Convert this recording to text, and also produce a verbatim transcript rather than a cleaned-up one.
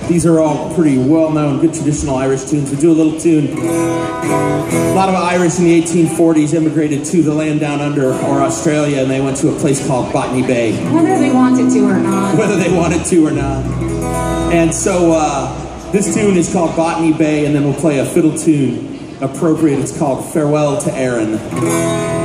These are all pretty well-known, good traditional Irish tunes. We do a little tune. A lot of Irish in the eighteen forties immigrated to the land down under, or Australia, and they went to a place called Botany Bay. Whether they wanted to or not. Whether they wanted to or not. And so uh, this tune is called Botany Bay, and then we'll play a fiddle tune appropriate. It's called Farewell to Erin.